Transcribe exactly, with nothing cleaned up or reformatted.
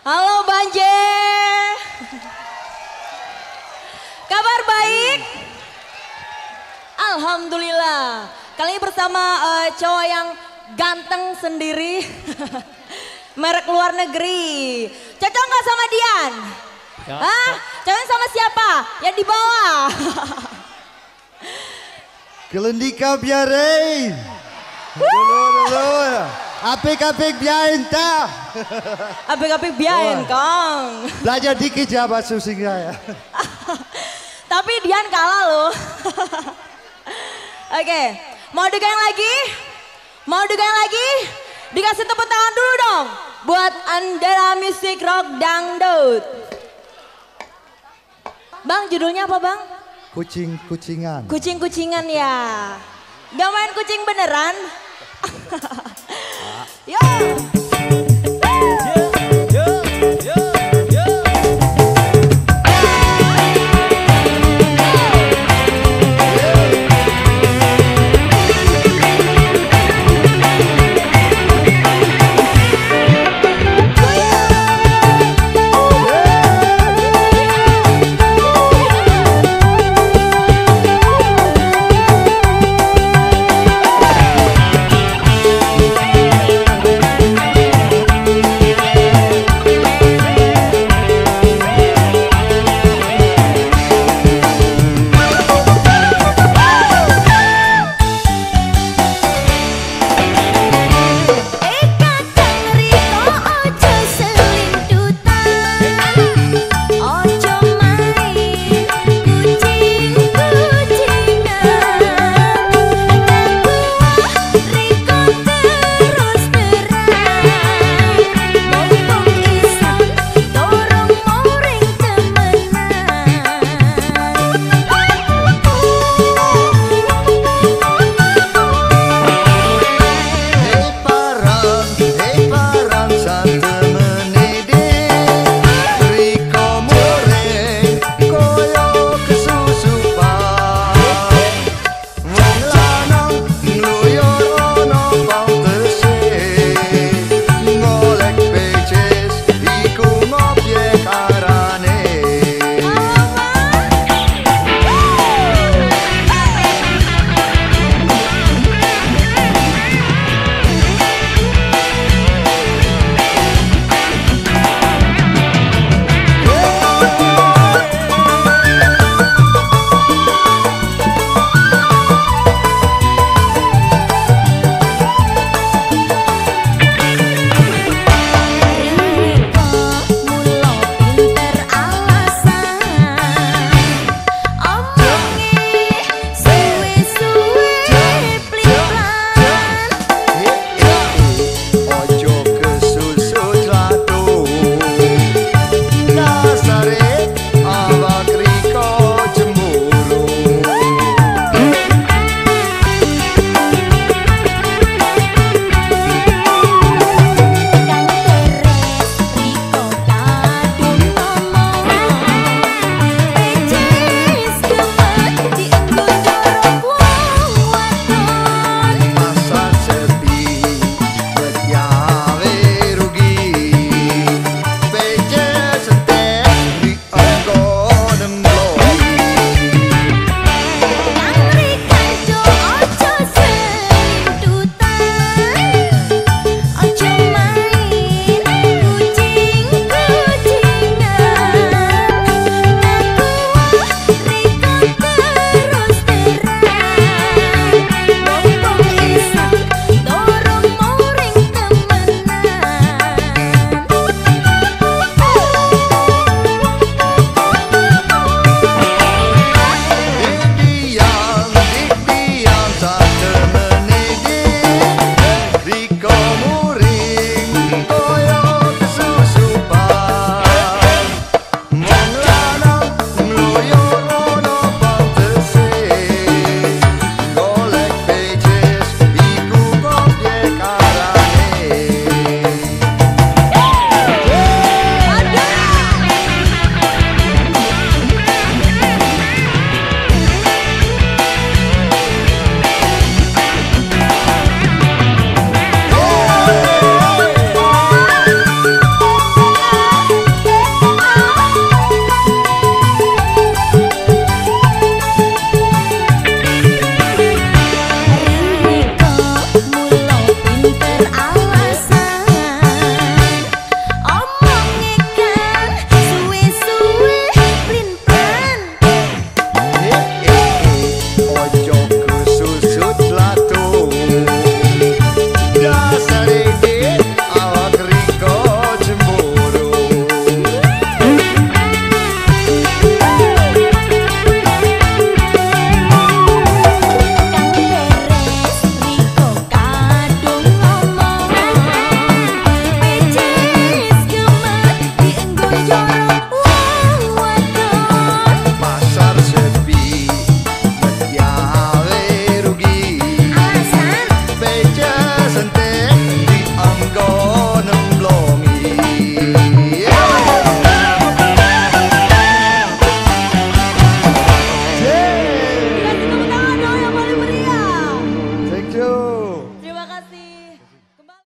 Halo Banje. Kabar baik? Alhamdulillah. Kali ini bersama uh, cowok yang ganteng sendiri. Merek luar negeri. Cocok nggak sama Dian? Ya. Hah? Cocok sama siapa? Yang di bawah. Kelendika biarin. Dulu dulu. Apik-apik biarin ta. Apik-apik biarin Kang. Belajar dikit ya bahasa Singapura ya. Tapi Dian kalah loh. Oke, mau digoyang lagi? Mau digoyang lagi? Dikasih tepuk tangan dulu dong. Buat Andela Music Rock Dangdut. Bang, judulnya apa bang? Kucing-kucingan. Kucing-kucingan ya. Gak main kucing beneran? Yo.